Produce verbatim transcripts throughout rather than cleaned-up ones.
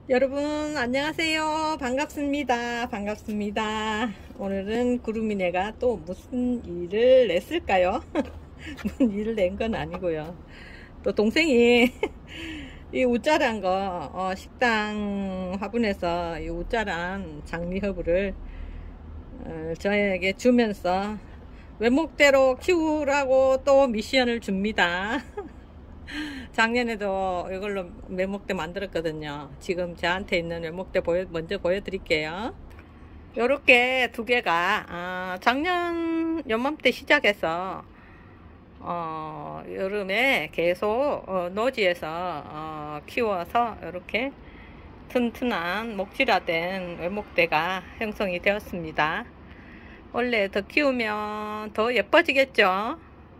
여러분 안녕하세요. 반갑습니다. 반갑습니다. 오늘은 구름이네가 또 무슨 일을 냈을까요? 무슨 일을 낸 건 아니고요. 또 동생이 이 우짜란 거 어, 식당 화분에서 이 우짜란 장미허브를 어, 저에게 주면서 외목대로 키우라고 또 미션을 줍니다. 작년에도 이걸로 외목대 만들었거든요. 지금 저한테 있는 외목대 보여, 먼저 보여드릴게요. 요렇게 두 개가 아, 작년 요맘때 시작해서 어, 여름에 계속 어, 노지에서 어, 키워서 이렇게 튼튼한 목질화된 외목대가 형성이 되었습니다. 원래 더 키우면 더 예뻐지겠죠.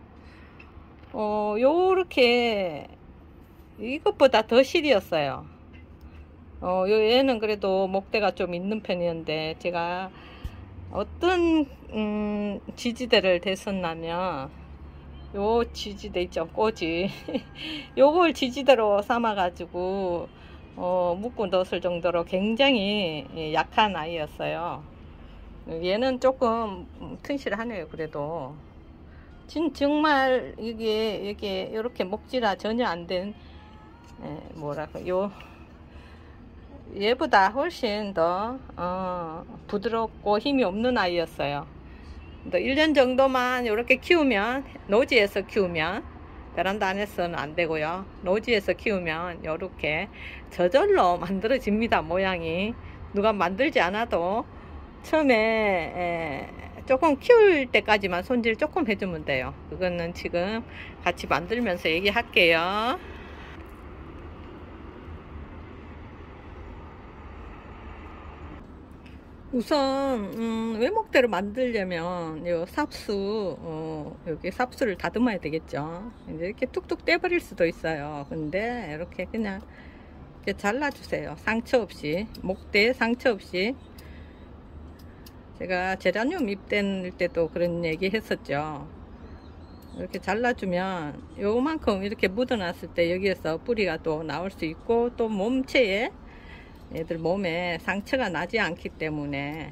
어, 요렇게 이것보다 더 실이었어요. 어, 요 얘는 그래도 목대가 좀 있는 편이었는데 제가 어떤 음, 지지대를 댔었냐면 요 지지대 있죠, 꼬지. 요걸 지지대로 삼아 가지고 어, 묶고 넣었을 정도로 굉장히 약한 아이였어요. 얘는 조금 튼실하네요. 그래도 진, 정말 이게 이게 이렇게 목질화 전혀 안 된 뭐랄까 요 얘보다 훨씬 더 어, 부드럽고 힘이 없는 아이였어요. 일 년 정도만 이렇게 키우면, 노지에서 키우면, 베란다 안에서는 안 되고요. 노지에서 키우면 이렇게 저절로 만들어집니다. 모양이 누가 만들지 않아도 처음에 에, 조금 키울 때까지만 손질 조금 해주면 돼요. 그거는 지금 같이 만들면서 얘기할게요. 우선 음, 외목대로 만들려면 요 삽수 어, 여기 삽수를 다듬어야 되겠죠. 이제 이렇게 툭툭 떼버릴 수도 있어요. 근데 이렇게 그냥 이렇게 잘라주세요. 상처 없이, 목대에 상처 없이. 제가 제라늄 잎될 때도 그런 얘기 했었죠. 이렇게 잘라주면 요만큼 이렇게 묻어놨을 때 여기에서 뿌리가 또 나올 수 있고, 또 몸체에 얘들 몸에 상처가 나지 않기 때문에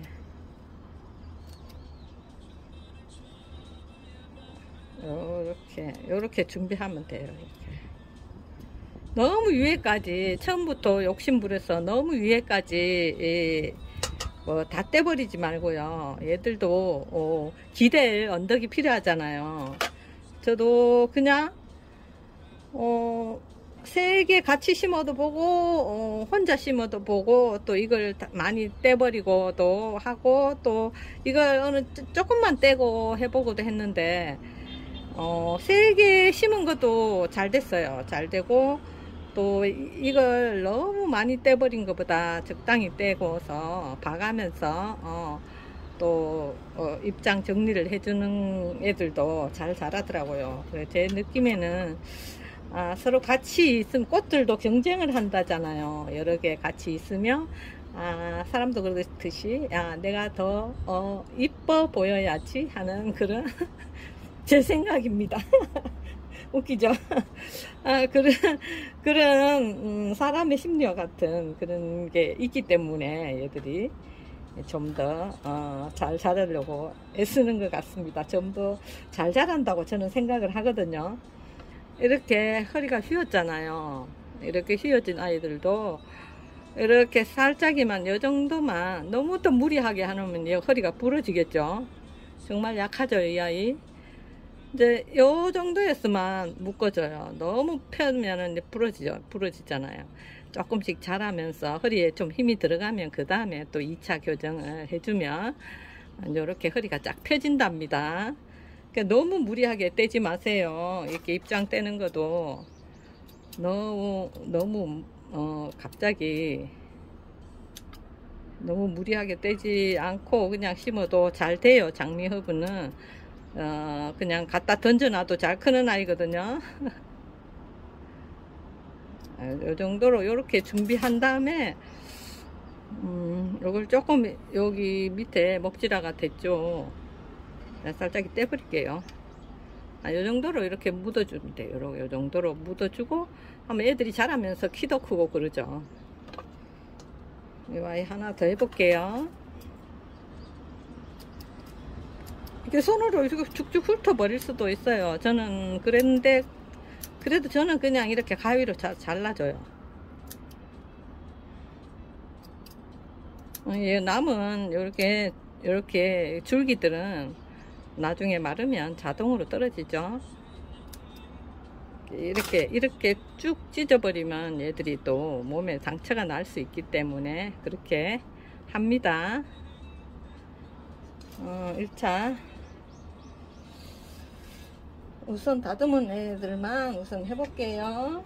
요렇게 요렇게 준비하면 돼요. 이렇게. 너무 위에까지 처음부터 욕심부려서 너무 위에까지 뭐 다 떼버리지 말고요. 얘들도 어, 기댈 언덕이 필요하잖아요. 저도 그냥 어, 세 개 같이 심어도 보고 어, 혼자 심어도 보고, 또 이걸 많이 떼버리고도 하고, 또 이걸 어느 조금만 떼고 해보고도 했는데 어, 세 개 심은 것도 잘 됐어요. 잘 되고, 또 이걸 너무 많이 떼버린 것보다 적당히 떼고서 봐가면서 어, 또 어, 입장 정리를 해주는 애들도 잘 자라더라고요. 제 느낌에는 아, 서로 같이 있으면 꽃들도 경쟁을 한다잖아요. 여러 개 같이 있으면 아, 사람도 그렇듯이 아, 내가 더 어, 이뻐 보여야지 하는 그런 제 생각입니다. 웃기죠? 아, 그런, 그런, 음, 사람의 심리와 같은 그런 게 있기 때문에 얘들이 좀 더, 어, 잘 자라려고 애쓰는 것 같습니다. 좀 더 잘 자란다고 저는 생각을 하거든요. 이렇게 허리가 휘었잖아요. 이렇게 휘어진 아이들도 이렇게 살짝이만, 요 정도만, 너무 또 무리하게 하면 허리가 부러지겠죠? 정말 약하죠, 이 아이? 이제 요 정도였으면 묶어줘요. 너무 펴면은 부러지죠. 부러지잖아요. 조금씩 자라면서 허리에 좀 힘이 들어가면 그 다음에 또 이 차 교정을 해주면 이렇게 허리가 쫙 펴진답니다. 그러니까 너무 무리하게 떼지 마세요. 이렇게 입장 떼는 것도 너무 너무 어 갑자기 너무 무리하게 떼지 않고 그냥 심어도 잘 돼요. 장미허브는 어, 그냥 갖다 던져놔도 잘 크는 아이거든요. 이 정도로 이렇게 준비한 다음에 음, 요걸 조금 여기 밑에 먹지라가 됐죠. 살짝 떼버릴게요. 아, 이 정도로 이렇게 묻어주면 돼요. 이 정도로 묻어주고 하면 애들이 자라면서 키도 크고 그러죠. 이 아이 하나 더 해볼게요. 이게 손으로 이렇게 쭉쭉 훑어버릴 수도 있어요. 저는 그랬는데, 그래도 저는 그냥 이렇게 가위로 자, 잘라줘요. 어, 예, 남은 이렇게 이렇게 줄기들은 나중에 마르면 자동으로 떨어지죠. 이렇게 이렇게 쭉 찢어버리면 얘들이 또 몸에 상처가 날 수 있기 때문에 그렇게 합니다. 어, 일 차 우선 다듬은 애들만 우선 해볼게요.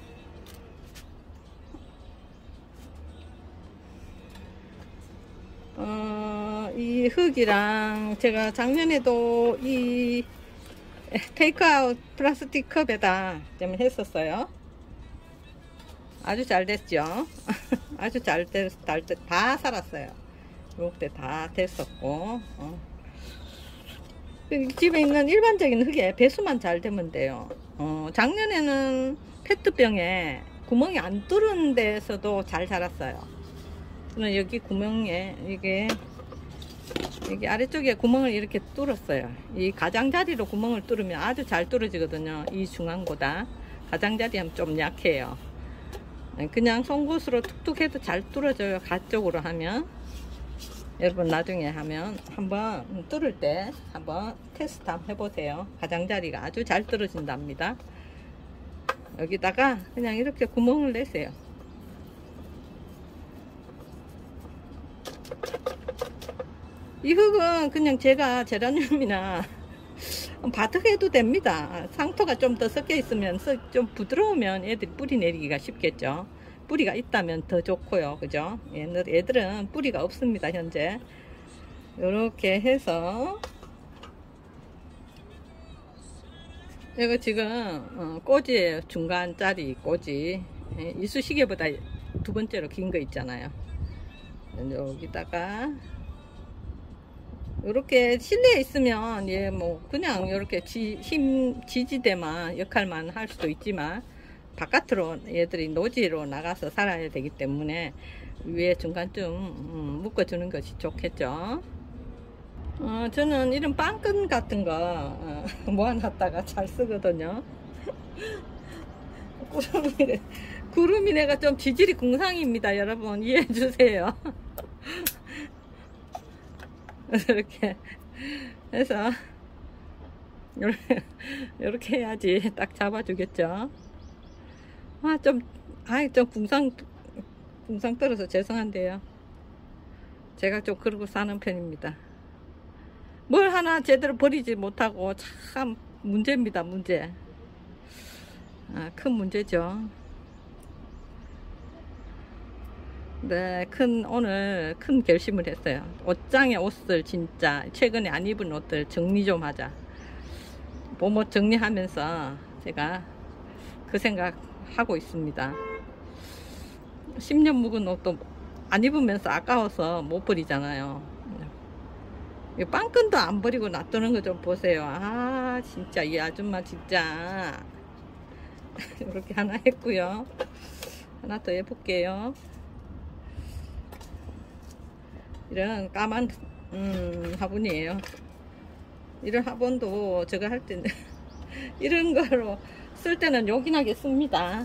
어, 이 흙이랑 제가 작년에도 이 테이크아웃 플라스틱 컵에다 좀 했었어요. 아주 잘 됐죠. 아주 잘 됐, 잘 됐, 다 살았어요. 요때 다 됐었고, 어. 집에 있는 일반적인 흙에 배수만 잘 되면 돼요. 어, 작년에는 페트병에 구멍이 안 뚫은 데서도 잘 자랐어요. 저는 여기 구멍에 이게 여기 아래쪽에 구멍을 이렇게 뚫었어요. 이 가장자리로 구멍을 뚫으면 아주 잘 뚫어지거든요. 이 중앙보다 가장자리 하면 좀 약해요. 그냥 송곳으로 툭툭 해도 잘 뚫어져요. 가쪽으로 하면. 여러분 나중에 하면 한번 뚫을 때 한번 테스트 한번 해보세요. 가장자리가 아주 잘 뚫어진답니다. 여기다가 그냥 이렇게 구멍을 내세요. 이 흙은 그냥 제가 제라늄이나 바닥에 해도 됩니다. 상토가 좀 더 섞여 있으면 좀 부드러우면 애들이 뿌리 내리기가 쉽겠죠. 뿌리가 있다면 더 좋고요. 그죠? 얘들은 뿌리가 없습니다. 현재 이렇게 해서 이거 지금 꼬지예요. 중간짜리 꼬지. 이쑤시개보다 두 번째로 긴 거 있잖아요. 여기다가 이렇게 실내에 있으면 얘 뭐 그냥 이렇게 지, 힘 지지대만 역할만 할 수도 있지만 바깥으로 얘들이 노지로 나가서 살아야 되기 때문에 위에 중간쯤 음, 묶어주는 것이 좋겠죠. 어, 저는 이런 빵끈 같은 거 어, 모아놨다가 잘 쓰거든요. 구름이네, 구름이네가 좀 지질이 궁상입니다. 여러분 이해해 주세요. 이렇게 해서 이렇게, 이렇게 해야지 딱 잡아주겠죠. 아, 좀, 아이, 좀 궁상, 궁상 떨어서 죄송한데요. 제가 좀 그러고 사는 편입니다. 뭘 하나 제대로 버리지 못하고 참 문제입니다, 문제. 아, 큰 문제죠. 네, 큰, 오늘 큰 결심을 했어요. 옷장에 옷을 진짜 최근에 안 입은 옷들 정리 좀 하자. 뭐뭐 정리하면서 제가 그 생각 하고 있습니다. 십 년 묵은 옷도 안 입으면서 아까워서 못 버리잖아요. 이 빵끈도 안 버리고 놔두는 거 좀 보세요. 아, 진짜 이 아줌마 진짜. 이렇게 하나 했고요. 하나 더 해볼게요. 이런 까만 음, 화분이에요. 이런 화분도 제가 할 때는 이런 거로 쓸 때는 요긴하게 씁니다.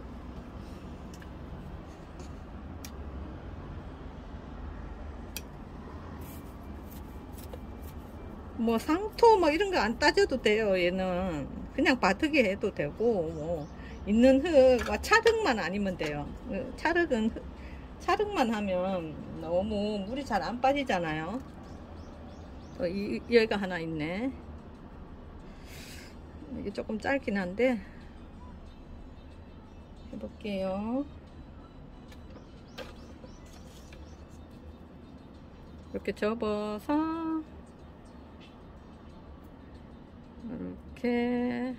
뭐 상토 뭐 이런 거 안 따져도 돼요. 얘는 그냥 바닥에 해도 되고 뭐 있는 흙 차흙만 아니면 돼요. 차흙은 차흙만 하면 너무 물이 잘 안 빠지잖아요. 또 이, 여기가 하나 있네. 이게 조금 짧긴 한데 해볼게요. 이렇게 접어서 이렇게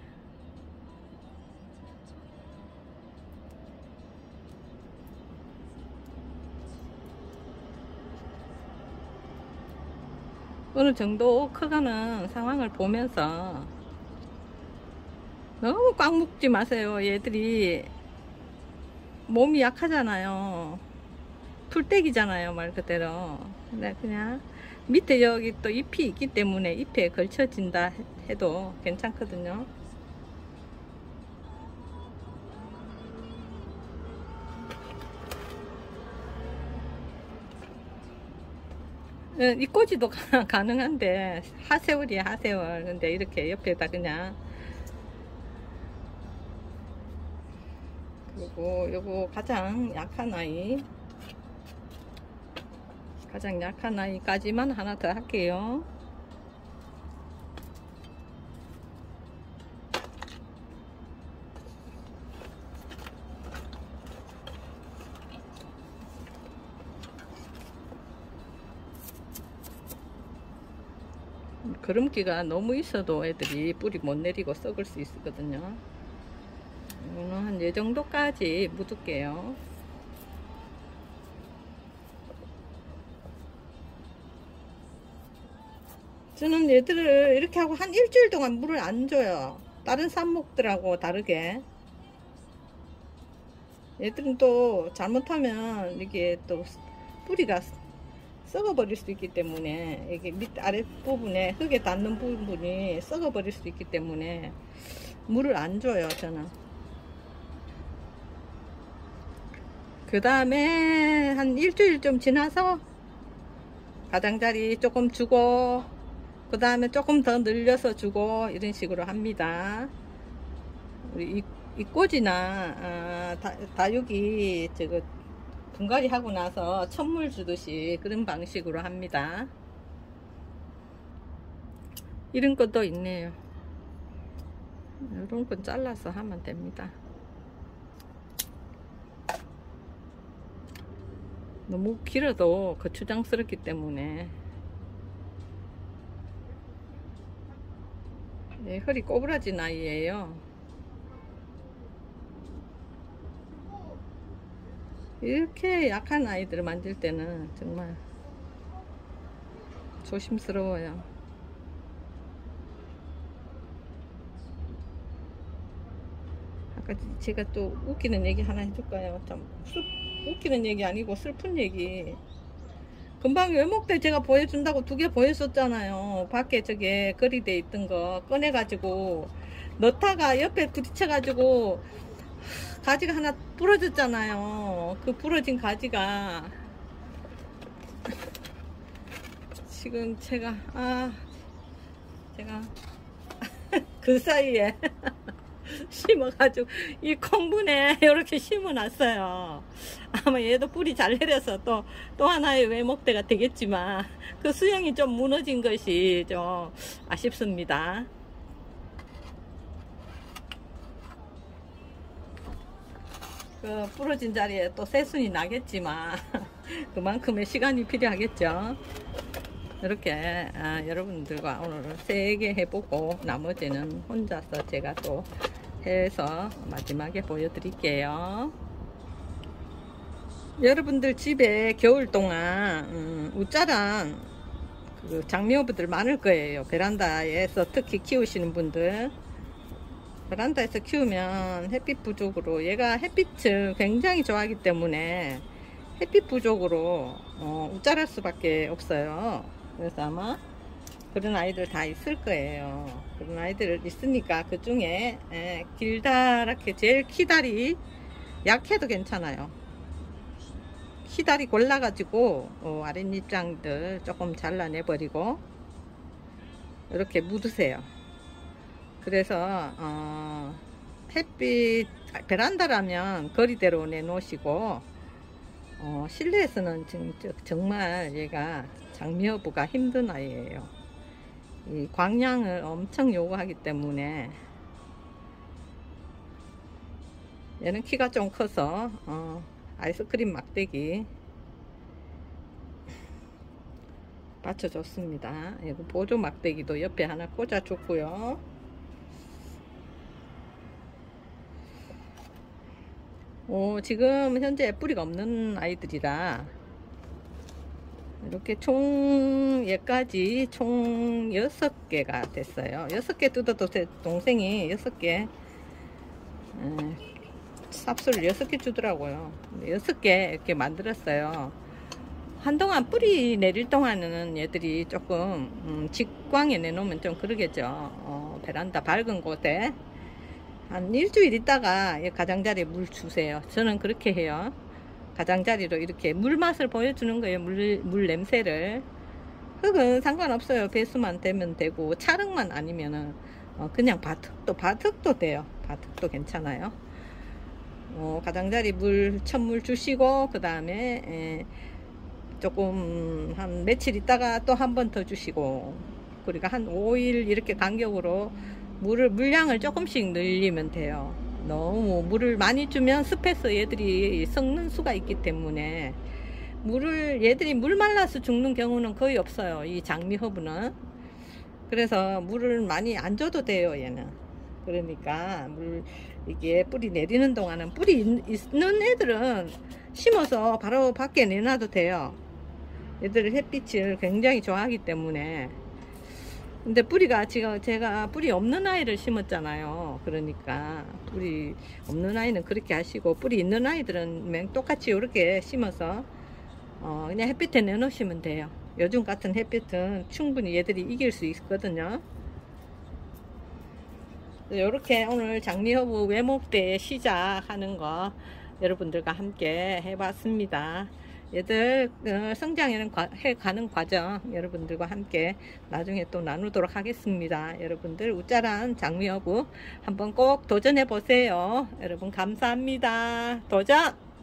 어느 정도 커가는 상황을 보면서 너무 꽉 묶지 마세요. 얘들이 몸이 약하잖아요. 풀떼기잖아요, 말 그대로. 근데 그냥 밑에 여기 또 잎이 있기 때문에 잎에 걸쳐진다 해도 괜찮거든요. 이 꽂이도 가능한데 하세월이야, 하세월. 근데 이렇게 옆에다 그냥. 그리고 요거 가장 약한 아이, 가장 약한 아이까지만 하나 더 할게요. 거름기가 너무 있어도 애들이 뿌리 못 내리고 썩을 수 있거든요. 이거는 한 이 정도까지 묻을게요. 저는 얘들을 이렇게 하고 한 일주일 동안 물을 안 줘요. 다른 삽목들하고 다르게. 얘들은 또 잘못하면 이게 또 뿌리가 썩어버릴 수 있기 때문에, 이게 밑 아래 부분에 흙에 닿는 부분이 썩어버릴 수 있기 때문에 물을 안 줘요, 저는. 그 다음에 한 일주일 좀 지나서 가장자리 조금 주고, 그 다음에 조금 더 늘려서 주고, 이런 식으로 합니다. 우리 이, 이 꽂이나 아, 다, 다육이 저거 분갈이 하고 나서 천물 주듯이 그런 방식으로 합니다. 이런 것도 있네요. 이런 건 잘라서 하면 됩니다. 너무 길어도 거추장스럽기 때문에. 네, 허리 꼬부라진 아이예요. 이렇게 약한 아이들을 만질 때는 정말 조심스러워요. 아까 제가 또 웃기는 얘기 하나 해줄까요? 참 웃기는 얘기 아니고 슬픈 얘기. 금방 외목대 제가 보여준다고 두 개 보여줬잖아요. 밖에 저게 거리돼 있던 거 꺼내가지고 넣다가 옆에 부딪혀가지고 가지가 하나 부러졌잖아요. 그 부러진 가지가 지금 제가 아 제가 그 사이에 심어가지고 이 콩분에 이렇게 심어놨어요. 아마 얘도 뿌리 잘 내려서 또, 또 하나의 외목대가 되겠지만 그 수영이 좀 무너진 것이 좀 아쉽습니다. 그 부러진 자리에 또 새순이 나겠지만 그만큼의 시간이 필요하겠죠. 이렇게 아, 여러분들과 오늘 세 개 해보고 나머지는 혼자서 제가 또 해서 마지막에 보여드릴게요. 여러분들 집에 겨울 동안 음, 웃자란 그 장미호부들 많을 거예요. 베란다에서 특히 키우시는 분들, 베란다에서 키우면 햇빛 부족으로, 얘가 햇빛을 굉장히 좋아하기 때문에 햇빛 부족으로 어, 웃자랄 수밖에 없어요. 그래서 아마 그런 아이들 다 있을 거예요. 그런 아이들 있으니까 그 중에 에, 길다랗게 제일 키다리 약해도 괜찮아요. 키다리 골라가지고 어, 아랫잎장들 조금 잘라내버리고 이렇게 묻으세요. 그래서 어, 햇빛 베란다라면 거리대로 내놓으시고 어, 실내에서는 지금 정말 얘가 장미여부가 힘든 아이예요. 이 광량을 엄청 요구하기 때문에 얘는 키가 좀 커서 어, 아이스크림 막대기 받쳐줬습니다. 이거 보조 막대기도 옆에 하나 꽂아줬고요. 오, 지금 현재 뿌리가 없는 아이들이라 이렇게 총 얘까지 총 여섯 개가 됐어요. 여섯 개 뜯어도 제 동생이 여섯 개 삽수를 여섯 개 주더라고요. 여섯 개 이렇게 만들었어요. 한동안 뿌리 내릴 동안은 얘들이 조금 음, 직광에 내놓으면 좀 그러겠죠. 어, 베란다 밝은 곳에 한 일주일 있다가 가장자리에 물 주세요. 저는 그렇게 해요. 가장자리로 이렇게 물 맛을 보여주는 거예요. 물, 물 냄새를. 흙은 상관없어요. 배수만 되면 되고 찰흙만 아니면은 어, 그냥 바특도 바특도 돼요. 바특도 괜찮아요. 어, 가장자리 물 천물 주시고 그 다음에 조금 한 며칠 있다가 또 한 번 더 주시고, 그러니까 한 오 일 이렇게 간격으로 물을 물량을 조금씩 늘리면 돼요. 너무 물을 많이 주면 습해서 얘들이 썩는 수가 있기 때문에 물을 얘들이 물 말라서 죽는 경우는 거의 없어요. 이 장미허브는. 그래서 물을 많이 안 줘도 돼요, 얘는. 그러니까 물 이게 뿌리 내리는 동안은 뿌리 있는 애들은 심어서 바로 밖에 내놔도 돼요. 얘들은 햇빛을 굉장히 좋아하기 때문에. 근데 뿌리가 지금 제가 뿌리 없는 아이를 심었잖아요. 그러니까 뿌리 없는 아이는 그렇게 하시고, 뿌리 있는 아이들은 똑같이 이렇게 심어서 어 그냥 햇빛에 내놓으시면 돼요. 요즘 같은 햇빛은 충분히 얘들이 이길 수 있거든요. 이렇게 오늘 장미허브 외목대 시작하는 거 여러분들과 함께 해봤습니다. 얘들 성장해 가는 과정 여러분들과 함께 나중에 또 나누도록 하겠습니다. 여러분들 우짜란 장미허브 한번 꼭 도전해 보세요. 여러분 감사합니다. 도전!